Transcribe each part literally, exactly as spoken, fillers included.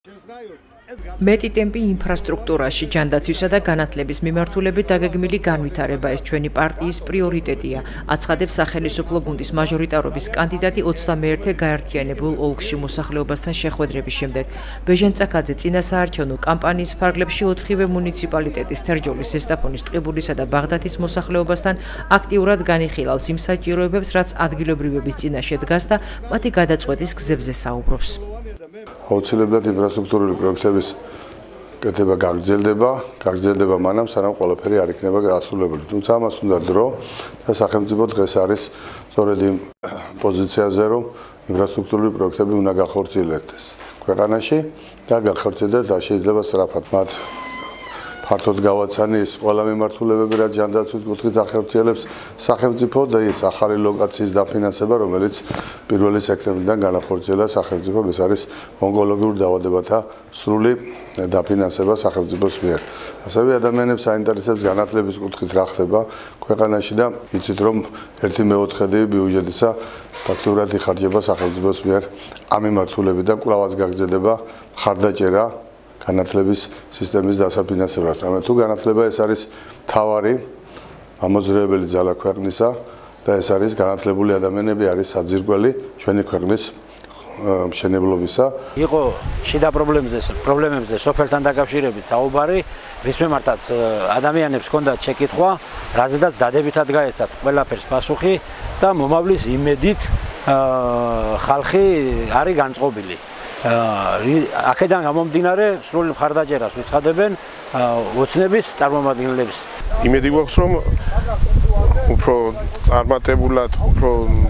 მეტი ტემპი ინფრასტრუქტურაში, ჯანდაცვისა და განათლების მიმართულებით დაგეგმილი განვითარება ეს ჩვენი პარტიის პრიორიტეტია, აცხადებს სახელმწიფო გუნდის მაჟორიტარობის კანდიდატი ოცდამეერთე გაერთიანებულ ოლქში მოსახლეობასთან შეხვედრების შემდეგ. ბეჟენ წაკაძე წინასაარჩევნო კამპანიის ფარგლებში ოთხივე მუნიციპალიტეტის თერჯოლის, ზესტაფონის, ტყიბულისა და ბაღდათის მოსახლეობასთან აქტიურად განიხილავს იმ საჭიროებებს, რაც ადგილობრივების წინაშე დგას და მათი გადაწყვეტის გზებზე საუბრობს. აუცილებლად ინფრასტრუქტურული პროექტების კეთება გაგრძელდება, გაგრძელდება მანამ, სანამ ყველაფერი არ იქნება დასრულებული. თუმცა ამას უნდა დრო და სახელმწიფო დღეს არის სწორედ იმ პოზიციაზე, რომ ინფრასტრუქტურული პროექტები უნდა გახორციელდეს ქვეყანაში და გახორციელდეს და შეიძლება სწრაფად მათ ფართოდ გავაცანის ყველა მიმართულებები, რაც ჯანდაცვის კუთხით ახორციელებს სახელმწიფო და ის ახალი ლოკაციის დაფინანსება, რომელიც პირველი სექტემბრიდან განახორციელა სახელმწიფომ, ეს არის ონკოლოგიურ დაავადებათა სრული დაფინანსება სახელმწიფოს მიერ. ასევე ადამიანებს აინტერესებს განათლების კუთხით რა ხდება ქვეყანაში და იცით რომ ერთი მეოთხედი ბიუჯეტისა ფაქტურად იხარჯება სახელმწიფოს მიერ ამ მიმართულებიდან კვლავაც გაგრძელდება მხარდაჭერა განათლების სისტემის დასაფინანსებლად. ამიტომ თუ განათლება ეს არის მთავარი ამოძრავებელი ძალა ქვეყნისა და ეს არის განათლებული ადამიანები არის საძირკველი ჩვენი ქვეყნის მშენებლობისა. იყო შიდა პრობლემებზე, პრობლემებზე სოფელთან დაკავშირებით საუბარი, რის მიმართაც ადამიანებს ჰქონდათ შეკითხვა, რაზედაც დადებითად გაეცათ ყველაფერს პასუხი და მომავლის იმედით ხალხი არის განწყობილი. აქედან გამომდინარე სრული მხარდაჭერას უცხადებენ ოცნების წარმომადგენლებს. იმედი გვაქვს რომ უფრო წარმატებულად, უფრო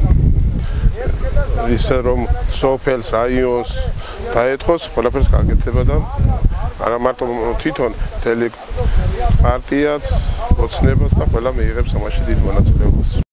ისე რომ სოფელს, რაიონს დაეთხოს, ყველაფერს გაკეთება და არა მარტო თვითონ მთელი პარტიაც, ოცნებას და ყველა მიიღებს ამაში დიდ მონაწილეობას.